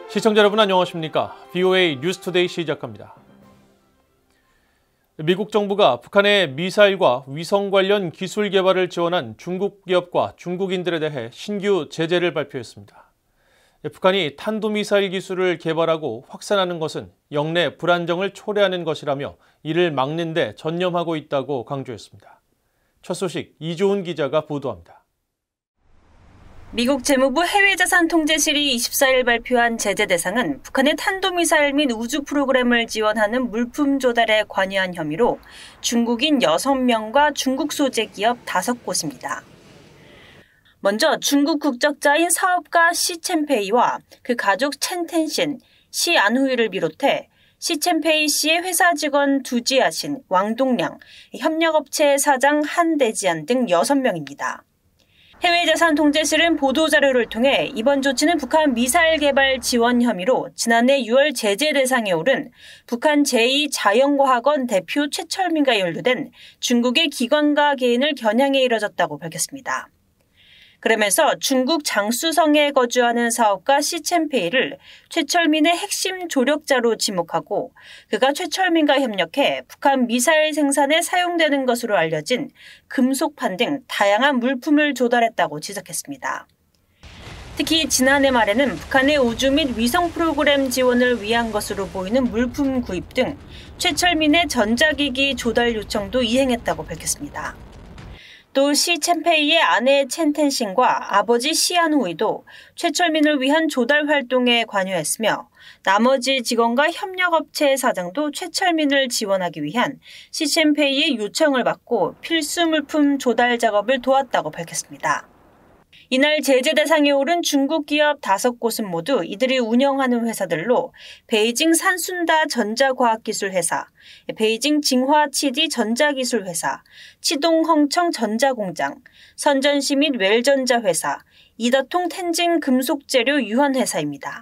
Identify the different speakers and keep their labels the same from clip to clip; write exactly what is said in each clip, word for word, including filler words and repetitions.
Speaker 1: 시청자 여러분 안녕하십니까? 브이오에이 뉴스투데이 시작합니다. 미국 정부가 북한의 미사일과 위성 관련 기술 개발을 지원한 중국 기업과 중국인들에 대해 신규 제재를 발표했습니다. 북한이 탄도미사일 기술을 개발하고 확산하는 것은 영내 불안정을 초래하는 것이라며 이를 막는 데 전념하고 있다고 강조했습니다. 첫 소식 이조은 기자가 보도합니다.
Speaker 2: 미국 재무부 해외자산통제실이 이십사일 발표한 제재 대상은 북한의 탄도미사일 및 우주 프로그램을 지원하는 물품 조달에 관여한 혐의로 중국인 여섯 명과 중국 소재 기업 다섯 곳입니다. 먼저 중국 국적자인 사업가 시 첸페이와 그 가족 첸텐신, 시 안후이를 비롯해 시 첸페이 씨의 회사 직원 두지아신, 왕동량, 협력업체 사장 한대지안 등 여섯 명입니다. 해외자산통제실은 보도자료를 통해 이번 조치는 북한 미사일 개발 지원 혐의로 지난해 유월 제재 대상에 오른 북한 제이 자연과학원 대표 최철민과 연루된 중국의 기관과 개인을 겨냥해 이뤄졌다고 밝혔습니다. 그러면서 중국 장쑤성에 거주하는 사업가 시 첸페이를 최철민의 핵심 조력자로 지목하고 그가 최철민과 협력해 북한 미사일 생산에 사용되는 것으로 알려진 금속판 등 다양한 물품을 조달했다고 지적했습니다. 특히 지난해 말에는 북한의 우주 및 위성 프로그램 지원을 위한 것으로 보이는 물품 구입 등 최철민의 전자기기 조달 요청도 이행했다고 밝혔습니다. 또 시 첸페이의 아내 첸텐신과 아버지 시 안후이도 최철민을 위한 조달 활동에 관여했으며 나머지 직원과 협력업체 사장도 최철민을 지원하기 위한 시 첸페이의 요청을 받고 필수 물품 조달 작업을 도왔다고 밝혔습니다. 이날 제재 대상에 오른 중국 기업 다섯 곳은 모두 이들이 운영하는 회사들로 베이징 산순다 전자과학기술회사, 베이징 징화치디 전자기술회사, 치동 헝청 전자공장, 선전시 및 웰전자회사, 이다통 텐진 금속재료 유한회사입니다.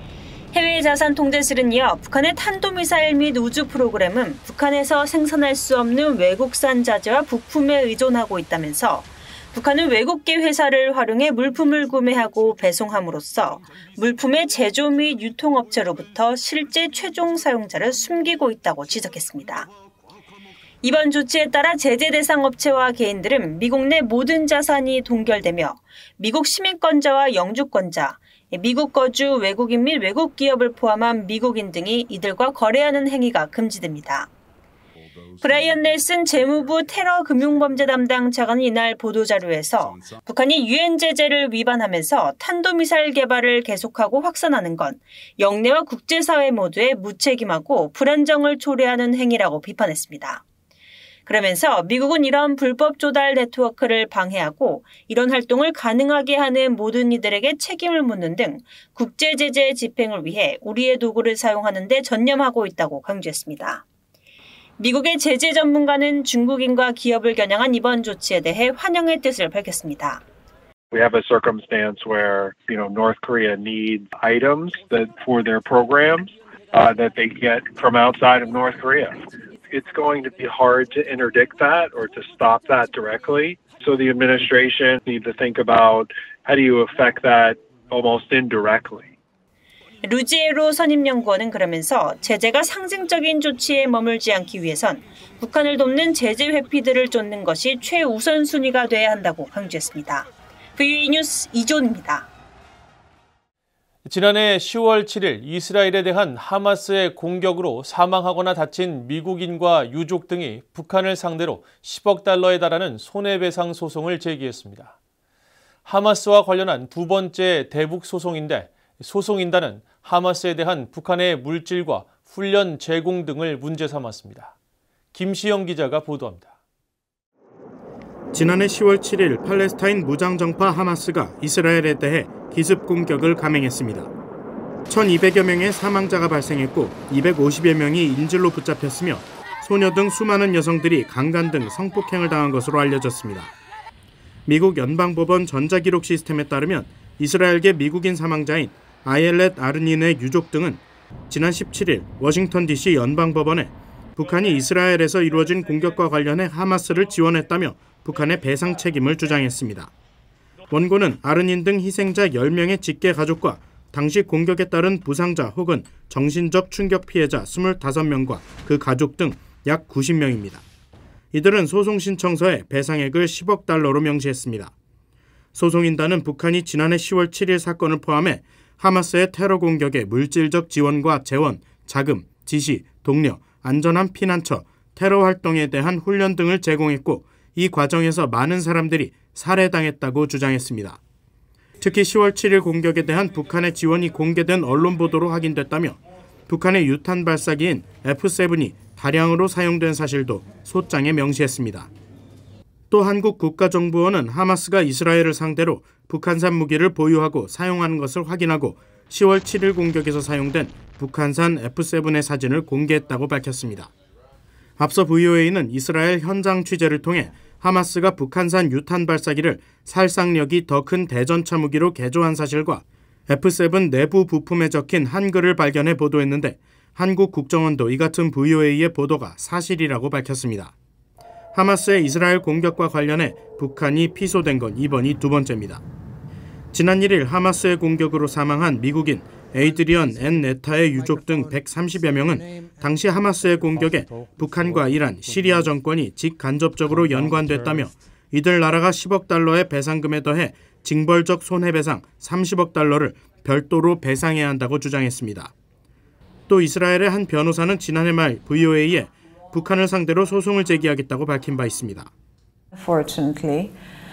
Speaker 2: 해외자산통제실은 이어 북한의 탄도미사일 및 우주 프로그램은 북한에서 생산할 수 없는 외국산 자재와 부품에 의존하고 있다면서 북한은 외국계 회사를 활용해 물품을 구매하고 배송함으로써 물품의 제조 및 유통업체로부터 실제 최종 사용자를 숨기고 있다고 지적했습니다. 이번 조치에 따라 제재 대상 업체와 개인들은 미국 내 모든 자산이 동결되며 미국 시민권자와 영주권자, 미국 거주 외국인 및 외국 기업을 포함한 미국인 등이 이들과 거래하는 행위가 금지됩니다. 브라이언 넬슨 재무부 테러 금융범죄 담당 차관은 이날 보도자료에서 북한이 유엔 제재를 위반하면서 탄도미사일 개발을 계속하고 확산하는 건 영내와 국제사회 모두의 무책임하고 불안정을 초래하는 행위라고 비판했습니다. 그러면서 미국은 이런 불법 조달 네트워크를 방해하고 이런 활동을 가능하게 하는 모든 이들에게 책임을 묻는 등 국제제재 집행을 위해 우리의 도구를 사용하는 데 전념하고 있다고 강조했습니다. 미국의 제재 전문가는 중국인과 기업을 겨냥한 이번 조치에 대해 환영의 뜻을 밝혔습니다.
Speaker 3: We have a circumstance where, you know, North Korea needs items that for their programs uh, that they get from outside of North Korea. It's going to be hard to interdict that or to stop that directly. So the administration needs to think about how do you affect that almost indirectly.
Speaker 2: 루지에로 선임연구원은 그러면서 제재가 상징적인 조치에 머물지 않기 위해선 북한을 돕는 제재 회피들을 쫓는 것이 최우선순위가 돼야 한다고 강조했습니다. 브이오에이 뉴스 이조은입니다.
Speaker 1: 지난해 시월 칠일 이스라엘에 대한 하마스의 공격으로 사망하거나 다친 미국인과 유족 등이 북한을 상대로 십억 달러에 달하는 손해배상 소송을 제기했습니다. 하마스와 관련한 두 번째 대북 소송인데 소송인단은 하마스에 대한 북한의 물질과 훈련 제공 등을 문제 삼았습니다. 김시영 기자가 보도합니다.
Speaker 4: 지난해 시월 칠일 팔레스타인 무장정파 하마스가 이스라엘에 대해 기습 공격을 감행했습니다. 천이백여 명의 사망자가 발생했고 이백오십여 명이 인질로 붙잡혔으며 소녀 등 수많은 여성들이 강간 등 성폭행을 당한 것으로 알려졌습니다. 미국 연방법원 전자기록 시스템에 따르면 이스라엘계 미국인 사망자인 아옐렛 아르닌의 유족 등은 지난 십칠일 워싱턴 디씨 연방법원에 북한이 이스라엘에서 이루어진 공격과 관련해 하마스를 지원했다며 북한의 배상 책임을 주장했습니다. 원고는 아르닌 등 희생자 열 명의 직계 가족과 당시 공격에 따른 부상자 혹은 정신적 충격 피해자 이십오 명과 그 가족 등 약 구십 명입니다. 이들은 소송 신청서에 배상액을 십억 달러로 명시했습니다. 소송인단은 북한이 지난해 시월 칠일 사건을 포함해 하마스의 테러 공격에 물질적 지원과 재원, 자금, 지시, 독려, 안전한 피난처, 테러 활동에 대한 훈련 등을 제공했고 이 과정에서 많은 사람들이 살해당했다고 주장했습니다. 특히 시월 칠일 공격에 대한 북한의 지원이 공개된 언론 보도로 확인됐다며 북한의 유탄 발사기인 에프 세븐이 다량으로 사용된 사실도 소장에 명시했습니다. 또 한국 국가정보원은 하마스가 이스라엘을 상대로 북한산 무기를 보유하고 사용하는 것을 확인하고 시월 칠일 공격에서 사용된 북한산 에프 세븐의 사진을 공개했다고 밝혔습니다. 앞서 브이오에이는 이스라엘 현장 취재를 통해 하마스가 북한산 유탄 발사기를 살상력이 더 큰 대전차 무기로 개조한 사실과 에프 세븐 내부 부품에 적힌 한글을 발견해 보도했는데 한국 국정원도 이 같은 브이오에이의 보도가 사실이라고 밝혔습니다. 하마스의 이스라엘 공격과 관련해 북한이 피소된 건 이번이 두 번째입니다. 지난 일 일 하마스의 공격으로 사망한 미국인 에이드리언 앤 네타의 유족 등 백삼십여 명은 당시 하마스의 공격에 북한과 이란, 시리아 정권이 직간접적으로 연관됐다며 이들 나라가 십억 달러의 배상금에 더해 징벌적 손해배상 삼십억 달러를 별도로 배상해야 한다고 주장했습니다. 또 이스라엘의 한 변호사는 지난해 말 브이오에이에 북한을 상대로 소송을 제기하겠다고 밝힌 바 있습니다.
Speaker 5: Fortunately,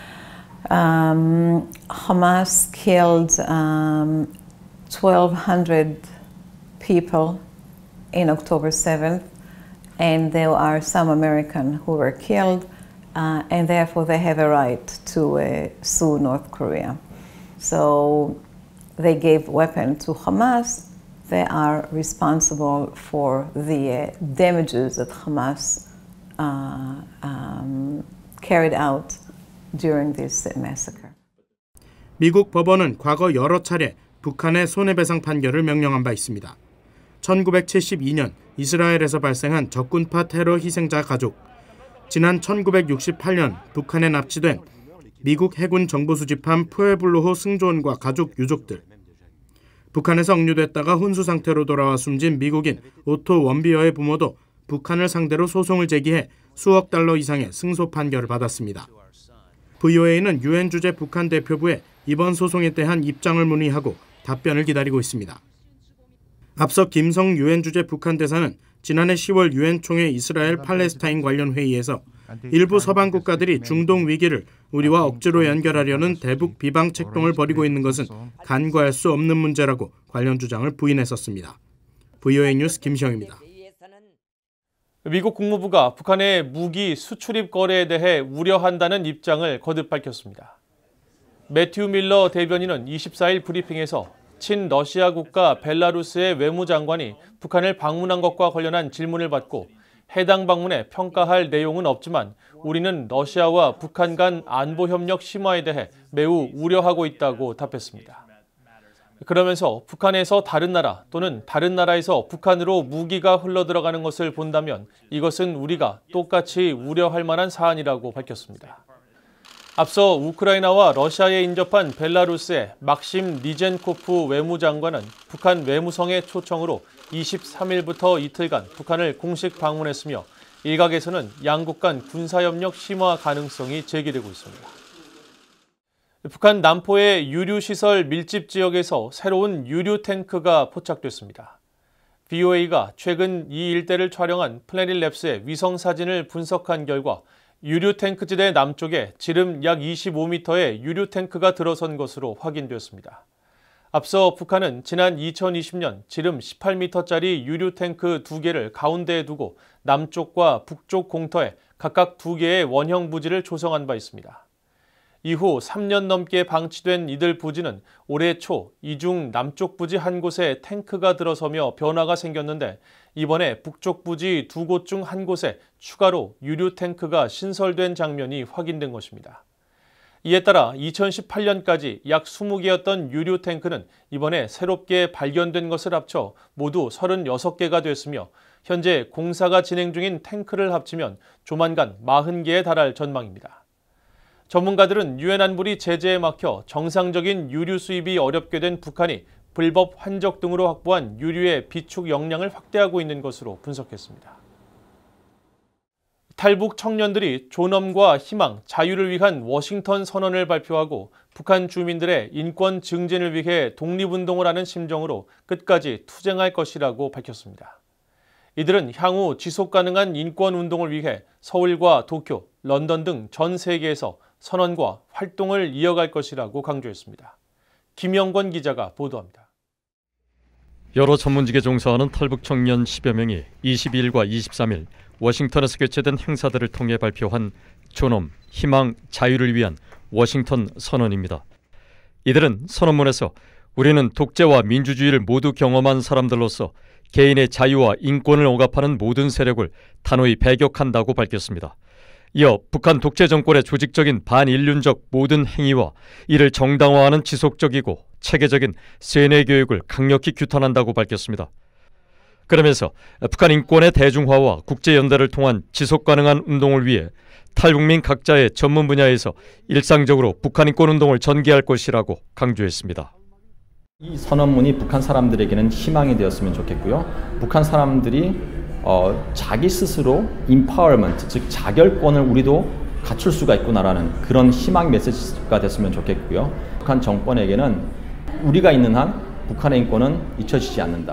Speaker 5: um, Hamas killed um, twelve hundred people in October seventh, and there are some Americans who were killed, uh, and therefore they have a right to uh, sue North Korea. So they gave weapons to Hamas. They are responsible for the uh, damages that Hamas uh, um, carried out during this massacre.
Speaker 4: 미국 법원은 과거 여러 차례 북한의 손해배상 판결을 명령한 바 있습니다. 천구백칠십이 년 이스라엘에서 발생한 적군파 테러 희생자 가족, 지난 천구백육십팔 년 북한에 납치된 미국 해군 정보수집함 푸에블로호 승조원과 가족 유족들, 북한에서 억류됐다가 혼수 상태로 돌아와 숨진 미국인 오토 원비어의 부모도 북한을 상대로 소송을 제기해 수억 달러 이상의 승소 판결을 받았습니다. 브이오에이는 유엔 주재 북한 대표부에 이번 소송에 대한 입장을 문의하고 답변을 기다리고 있습니다. 앞서 김성 유엔 주재 북한 대사는 지난해 시월 유엔 총회 이스라엘 팔레스타인 관련 회의에서 일부 서방 국가들이 중동 위기를 우리와 억지로 연결하려는 대북 비방 책동을 벌이고 있는 것은 간과할 수 없는 문제라고 관련 주장을 부인했었습니다. 브이오에이 뉴스 김시영입니다.
Speaker 1: 미국 국무부가 북한의 무기 수출입 거래에 대해 우려한다는 입장을 거듭 밝혔습니다. 매튜 밀러 대변인은 이십사일 브리핑에서 친러시아 국가 벨라루스의 외무장관이 북한을 방문한 것과 관련한 질문을 받고 해당 방문에 평가할 내용은 없지만 우리는 러시아와 북한 간 안보협력 심화에 대해 매우 우려하고 있다고 답했습니다. 그러면서 북한에서 다른 나라 또는 다른 나라에서 북한으로 무기가 흘러들어가는 것을 본다면 이것은 우리가 똑같이 우려할 만한 사안이라고 밝혔습니다. 앞서 우크라이나와 러시아에 인접한 벨라루스의 막심 리젠코프 외무장관은 북한 외무성의 초청으로 이십삼일부터 이틀간 북한을 공식 방문했으며 일각에서는 양국 간 군사협력 심화 가능성이 제기되고 있습니다. 북한 남포의 유류시설 밀집 지역에서 새로운 유류 탱크가 포착됐습니다. 브이오에이가 최근 이 일대를 촬영한 플래닛랩스의 위성사진을 분석한 결과 유류 탱크지대 남쪽에 지름 약 이십오 미터의 유류 탱크가 들어선 것으로 확인되었습니다. 앞서 북한은 지난 이천이십 년 지름 십팔 미터짜리 유류 탱크 두 개를 가운데에 두고 남쪽과 북쪽 공터에 각각 두 개의 원형 부지를 조성한 바 있습니다. 이후 삼 년 넘게 방치된 이들 부지는 올해 초 이중 남쪽 부지 한 곳에 탱크가 들어서며 변화가 생겼는데 이번에 북쪽 부지 두 곳 중 한 곳에 추가로 유류 탱크가 신설된 장면이 확인된 것입니다. 이에 따라 이천십팔 년까지 약 이십 개였던 유류 탱크는 이번에 새롭게 발견된 것을 합쳐 모두 서른여섯 개가 됐으며 현재 공사가 진행 중인 탱크를 합치면 조만간 사십 개에 달할 전망입니다. 전문가들은 유엔 안보리 제재에 막혀 정상적인 유류 수입이 어렵게 된 북한이 불법 환적 등으로 확보한 유류의 비축 역량을 확대하고 있는 것으로 분석했습니다. 탈북 청년들이 존엄과 희망, 자유를 위한 워싱턴 선언을 발표하고 북한 주민들의 인권 증진을 위해 독립운동을 하는 심정으로 끝까지 투쟁할 것이라고 밝혔습니다. 이들은 향후 지속가능한 인권운동을 위해 서울과 도쿄, 런던 등 전 세계에서 선언과 활동을 이어갈 것이라고 강조했습니다. 김영권 기자가 보도합니다.
Speaker 6: 여러 전문직에 종사하는 탈북 청년 십여 명이 이십이일과 이십삼일 워싱턴에서 개최된 행사들을 통해 발표한 존엄, 희망, 자유를 위한 워싱턴 선언입니다. 이들은 선언문에서 우리는 독재와 민주주의를 모두 경험한 사람들로서 개인의 자유와 인권을 억압하는 모든 세력을 단호히 배격한다고 밝혔습니다. 이어 북한 독재 정권의 조직적인 반인륜적 모든 행위와 이를 정당화하는 지속적이고 체계적인 세뇌 교육을 강력히 규탄한다고 밝혔습니다. 그러면서 북한 인권의 대중화와 국제연대를 통한 지속가능한 운동을 위해 탈북민 각자의 전문 분야에서 일상적으로 북한 인권운동을 전개할 것이라고 강조했습니다.
Speaker 7: 이 선언문이 북한 사람들에게는 희망이 되었으면 좋겠고요. 북한 사람들이 어, 자기 스스로 empowerment, 즉 자결권을 우리도 갖출 수가 있구나라는 그런 희망 메시지가 됐으면 좋겠고요. 북한 정권에게는 우리가 있는 한 북한의 인권은 잊혀지지 않는다.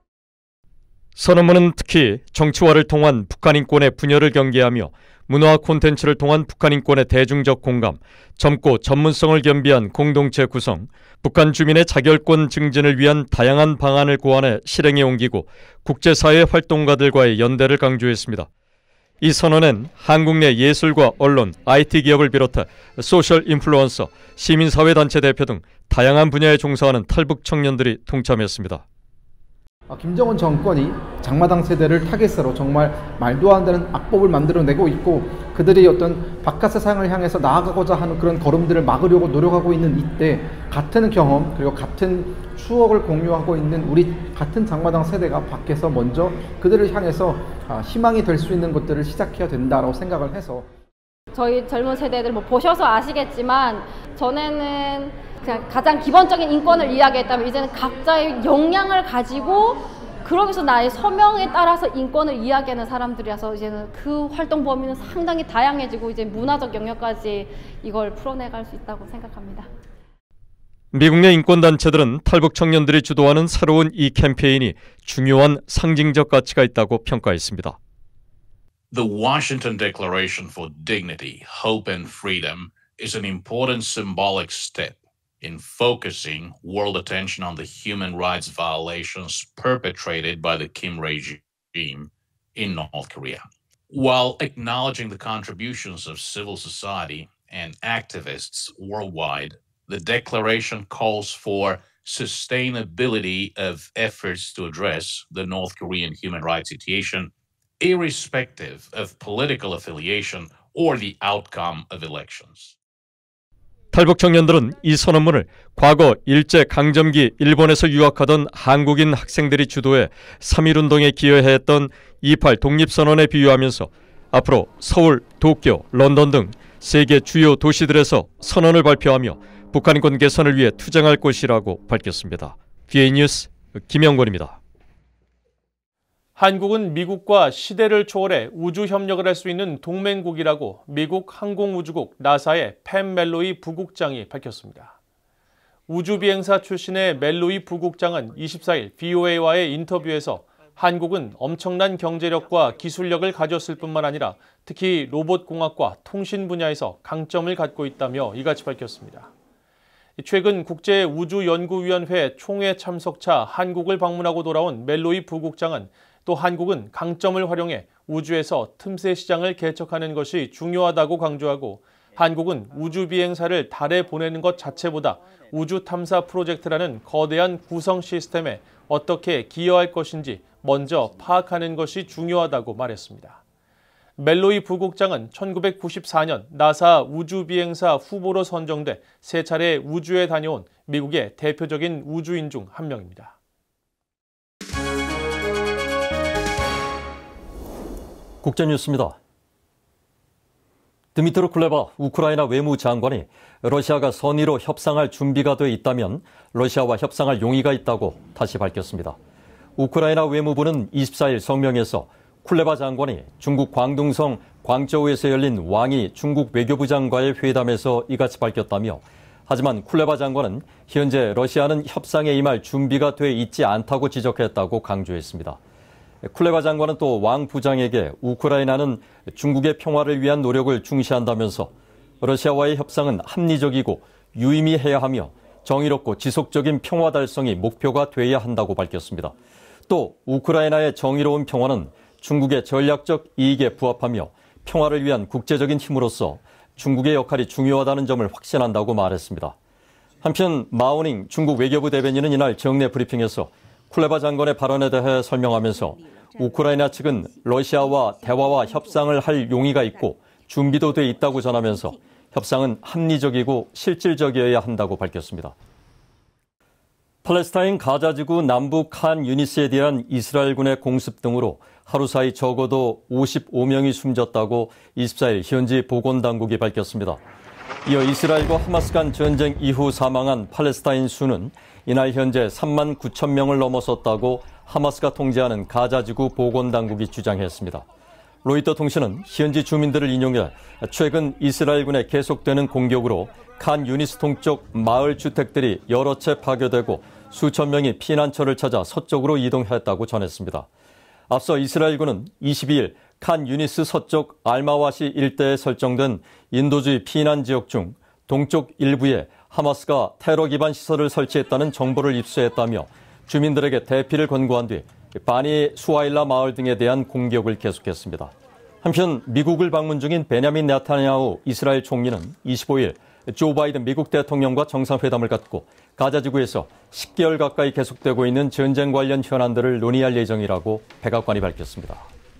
Speaker 6: 선언문은 특히 정치화를 통한 북한 인권의 분열을 경계하며 문화 콘텐츠를 통한 북한 인권의 대중적 공감, 젊고 전문성을 겸비한 공동체 구성, 북한 주민의 자결권 증진을 위한 다양한 방안을 고안해 실행에 옮기고 국제사회 활동가들과의 연대를 강조했습니다. 이 선언엔 한국 내 예술과 언론, 아이티 기업을 비롯해 소셜 인플루언서, 시민사회단체 대표 등 다양한 분야에 종사하는 탈북 청년들이 동참했습니다.
Speaker 8: 김정은 정권이 장마당 세대를 타겟으로 정말 말도 안 되는 악법을 만들어내고 있고 그들이 어떤 바깥 세상을 향해서 나아가고자 하는 그런 걸음들을 막으려고 노력하고 있는 이때 같은 경험 그리고 같은 추억을 공유하고 있는 우리 같은 장마당 세대가 밖에서 먼저 그들을 향해서 희망이 될 수 있는 것들을 시작해야 된다고 생각을 해서
Speaker 9: 저희 젊은 세대들 뭐 보셔서 아시겠지만 전에는 그냥 가장 기본적인 인권을 이야기했다면 이제는 각자의 역량을 가지고 그러면서 나의 서명에 따라서 인권을 이야기하는 사람들이라서 이제는 그 활동 범위는 상당히 다양해지고 이제 문화적 영역까지 이걸 풀어내갈 수 있다고 생각합니다.
Speaker 6: 미국 내 인권단체들은 탈북 청년들이 주도하는 새로운 이 캠페인이 중요한 상징적 가치가 있다고 평가했습니다.
Speaker 10: The Washington Declaration for Dignity, Hope and Freedom is an important symbolic step in focusing world attention on the human rights violations perpetrated by the Kim regime in North Korea. While acknowledging the contributions of civil society and activists worldwide, the declaration calls for sustainability of efforts to address the North Korean human rights situation, irrespective of political affiliation or the outcome of elections.
Speaker 6: 탈북 청년들은 이 선언문을 과거 일제강점기 일본에서 유학하던 한국인 학생들이 주도해 삼일운동에 기여했던 이팔 독립선언에 비유하면서 앞으로 서울, 도쿄, 런던 등 세계 주요 도시들에서 선언을 발표하며 북한 인권 개선을 위해 투쟁할 것이라고 밝혔습니다. 비에이 뉴스 김영권입니다.
Speaker 1: 한국은 미국과 시대를 초월해 우주 협력을 할 수 있는 동맹국이라고 미국 항공우주국 나사의 팻 멜로이 부국장이 밝혔습니다. 우주비행사 출신의 멜로이 부국장은 이십사일 브이오에이와의 인터뷰에서 한국은 엄청난 경제력과 기술력을 가졌을 뿐만 아니라 특히 로봇공학과 통신 분야에서 강점을 갖고 있다며 이같이 밝혔습니다. 최근 국제우주연구위원회 총회 참석차 한국을 방문하고 돌아온 멜로이 부국장은 또 한국은 강점을 활용해 우주에서 틈새 시장을 개척하는 것이 중요하다고 강조하고 한국은 우주 비행사를 달에 보내는 것 자체보다 우주 탐사 프로젝트라는 거대한 구성 시스템에 어떻게 기여할 것인지 먼저 파악하는 것이 중요하다고 말했습니다. 멜로이 부국장은 천구백구십사년 나사 우주 비행사 후보로 선정돼 세 차례 우주에 다녀온 미국의 대표적인 우주인 중 한 명입니다.
Speaker 6: 국제뉴스입니다. 드미트로 쿨레바 우크라이나 외무장관이 러시아가 선의로 협상할 준비가 돼 있다면 러시아와 협상할 용의가 있다고 다시 밝혔습니다. 우크라이나 외무부는 이십사일 성명에서 쿨레바 장관이 중국 광둥성 광저우에서 열린 왕이 중국 외교부장과의 회담에서 이같이 밝혔다며, 하지만 쿨레바 장관은 현재 러시아는 협상에 임할 준비가 돼 있지 않다고 지적했다고 강조했습니다. 쿨레바 장관은 또 왕 부장에게 우크라이나는 중국의 평화를 위한 노력을 중시한다면서 러시아와의 협상은 합리적이고 유의미해야 하며 정의롭고 지속적인 평화 달성이 목표가 돼야 한다고 밝혔습니다. 또 우크라이나의 정의로운 평화는 중국의 전략적 이익에 부합하며 평화를 위한 국제적인 힘으로서 중국의 역할이 중요하다는 점을 확신한다고 말했습니다. 한편 마오닝 중국 외교부 대변인은 이날 정례 브리핑에서 쿨레바 장관의 발언에 대해 설명하면서 우크라이나 측은 러시아와 대화와 협상을 할 용의가 있고 준비도 돼 있다고 전하면서 협상은 합리적이고 실질적이어야 한다고 밝혔습니다. 팔레스타인 가자지구 남부 칸 유니스에 대한 이스라엘군의 공습 등으로 하루 사이 적어도 오십오 명이 숨졌다고 이십사일 현지 보건당국이 밝혔습니다. 이어 이스라엘과 하마스 간 전쟁 이후 사망한 팔레스타인 수는 이날 현재 삼만 구천 명을 넘어섰다고 하마스가 통제하는 가자지구 보건당국이 주장했습니다. 로이터 통신은 현지 주민들을 인용해 최근 이스라엘군의 계속되는 공격으로 칸 유니스 동쪽 마을 주택들이 여러 채 파괴되고 수천 명이 피난처를 찾아 서쪽으로 이동했다고 전했습니다. 앞서 이스라엘군은 이십이일 칸 유니스 서쪽 알마와시 일대에 설정된 인도주의 피난 지역 중 동쪽 일부에 하마스가 테러 기반 시설을 설치했다는 정보를 입수했다며 주민들에게 대피를 권고한 뒤 바니 수아일라 마을 등에 대한 공격을 계속했습니다. 한편 미국을 방문 중인 베냐민 네타냐후 이스라엘 총리는 이십오일 조 바이든 미국 대통령과 정상회담을 갖고 가자지구에서 십 개월 가까이 계속되고 있는 전쟁 관련 현안들을 논의할 예정이라고 백악관이 밝혔습니다.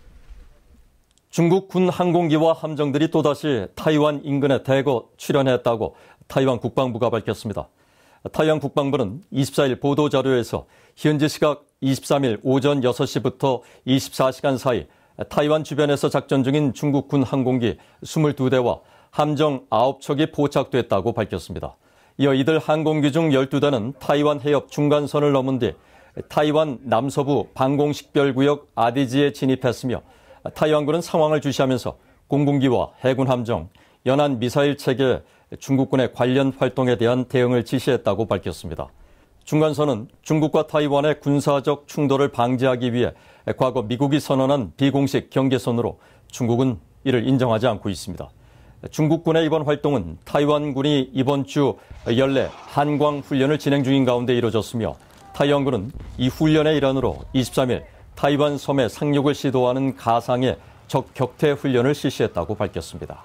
Speaker 6: 중국 군 항공기와 함정들이 또다시 타이완 인근에 대거 출현했다고 타이완 국방부가 밝혔습니다. 타이완 국방부는 이십사일 보도자료에서 현지 시각 이십삼일 오전 여섯 시부터 이십사 시간 사이 타이완 주변에서 작전 중인 중국 군 항공기 이십이 대와 함정 아홉 척이 포착됐다고 밝혔습니다. 이어 이들 항공기 중 열두 대는 타이완 해협 중간선을 넘은 뒤 타이완 남서부 방공식별구역 아디지에 진입했으며 타이완군은 상황을 주시하면서 공군기와 해군 함정, 연안 미사일 체계, 중국군의 관련 활동에 대한 대응을 지시했다고 밝혔습니다. 중간선은 중국과 타이완의 군사적 충돌을 방지하기 위해 과거 미국이 선언한 비공식 경계선으로 중국은 이를 인정하지 않고 있습니다. 중국군의 이번 활동은 타이완군이 이번 주 연례 한광 훈련을 진행 중인 가운데 이뤄졌으며 타이완군은 이 훈련의 일환으로 이십삼일 타이완 섬에 상륙을 시도하는 가상의 적 격퇴 훈련을 실시했다고 밝혔습니다.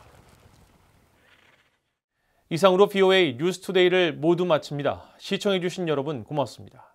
Speaker 1: 이상으로 비오에이 뉴스투데이를 모두 마칩니다. 시청해주신 여러분 고맙습니다.